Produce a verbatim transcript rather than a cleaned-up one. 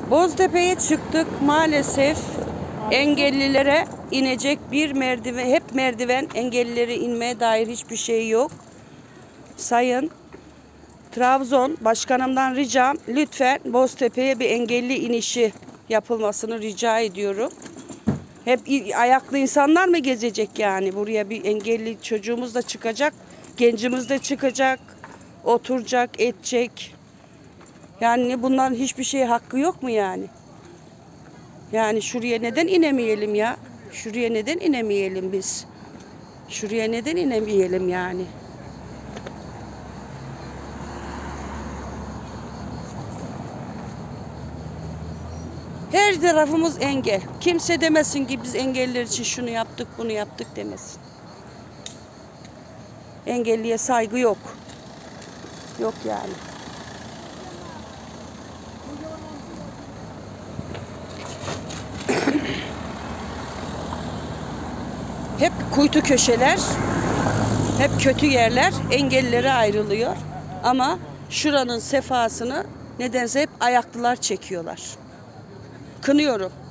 Boztepe'ye çıktık. Maalesef engellilere inecek bir merdiven, hep merdiven, engellilere inmeye dair hiçbir şey yok. Sayın Trabzon Başkanımdan ricam, lütfen Boztepe'ye bir engelli inişi yapılmasını rica ediyorum. Hep ayaklı insanlar mı gezecek yani? Buraya bir engelli çocuğumuz da çıkacak, gencimiz de çıkacak, oturacak, edecek. Yani bunların hiçbir şeye hakkı yok mu yani? Yani şuraya neden inemeyelim ya? Şuraya neden inemeyelim biz? Şuraya neden inemeyelim yani? Her tarafımız engel. Kimse demesin ki biz engelliler için şunu yaptık, bunu yaptık demesin. Engelliye saygı yok. Yok yani. Hep kuytu köşeler, hep kötü yerler engellilere ayrılıyor. Ama şuranın sefasını nedense hep ayaklılar çekiyorlar. Kınıyorum.